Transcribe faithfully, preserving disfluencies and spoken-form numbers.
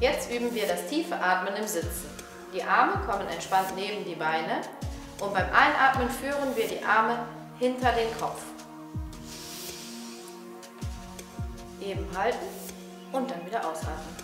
Jetzt üben wir das tiefe Atmen im Sitzen. Die Arme kommen entspannt neben die Beine und beim Einatmen führen wir die Arme hinter den Kopf. Eben halten und dann wieder ausatmen.